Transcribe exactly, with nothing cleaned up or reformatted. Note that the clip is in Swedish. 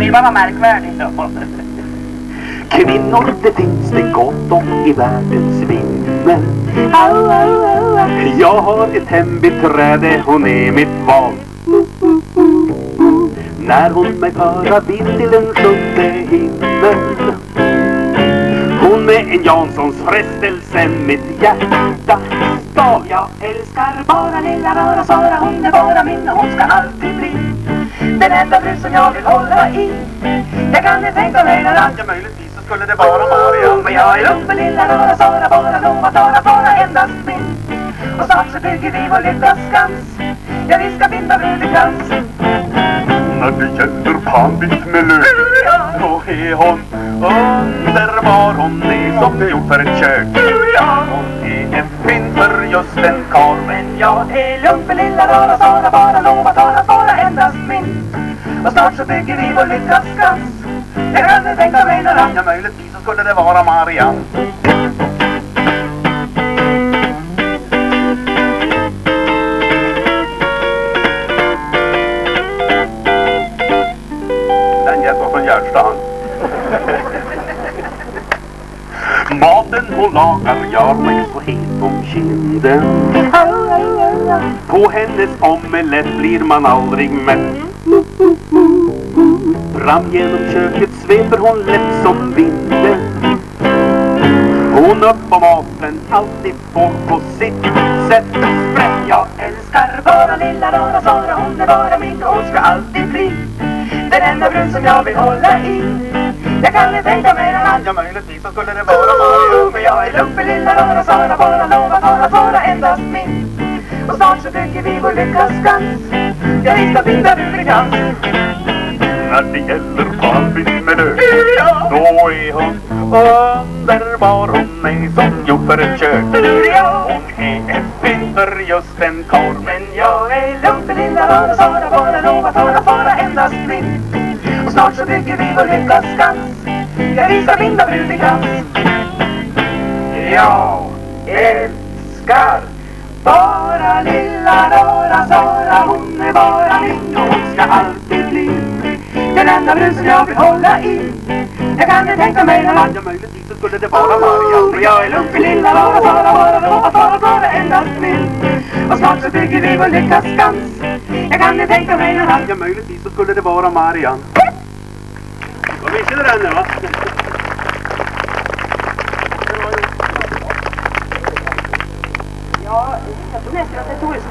vill man vara märkvärdig då. Kvinnor, det finns det gott om i världens vimmel. Jag har ett hembiträde, hon är mitt val. När hon mig föra vid till den sjunde himmel. Hon är en Janssons frestelse, mitt hjärta stal. Jag älskar bara lilla röra Sara, hon är bara min och hon ska alltid bli den enda brud som jag vill hålla i. Jag kan inte tänka mig någon annan, möjligtvis så skulle det vara Marianne. men jag är uppe lilla röra Sara, bara lovat att vara endast min. Och snart så bygger vi vår lyckas skans. Ja, vi ska binda brudkrans. När det gäller Pandit med lök, då är hon underbar. Hon är som det gjort för ett kök. Hon är ett fynd för just en karl. Men jag är lugn för lilla röra Sara, bara lovat att vara endast min. Och snart så bygger vi vår lyckas skans. Jag kan inte tänka mig någon annan, ja, möjligtvis så skulle det vara Marianne. Den gäst var från Hjärtstan. Maten hon lagar gör mig så het om kinden. På hennes omelett blir man aldrig mätt. Fram genom köket sveper hon lätt som vinden. Hon upp på maten alltid får på sitt sätt sprätt. jag älskar bara lilla röra Sara, hon är bara min och hon ska alltid bli den enda brud som jag vill hålla i. Jag kan inte tänka mig någon annan, ja, möjligtvis så skulle det vara Marianne. men jag är lugn för lilla röra Sara, bara lovat att vara endast min. Och snart så bygger vi vår lyckas skans. Ja, vi ska binda brudkrans. När det gäller Pandit med lök, då är hon underbar. Hon är som gjort för ett kök. Hon är ett fynd för just en karl. Men jag är lugn för lilla röra Sara, bara lovat att vara endast min. Och snart så bygger vi vår lyckas skans. Ja, vi ska binda brudkrans. Jag älskar bara lilla röra Sara, hon är bara min och hon ska alltid bli den enda brud som jag vill hålla i. Jag kan inte tänka mig någon annan, ja, möjligtvis så skulle det vara Marianne. men jag är lugn för lilla röra Sara, bara lovat att vara endast min. Och snart så bygger vi vår lyckas skans. Jag kan inte tänka mig någon annan, ja, möjligtvis så skulle det vara Marianne. Vad visste du den nu, va? Ja, jag tror nästan att det tog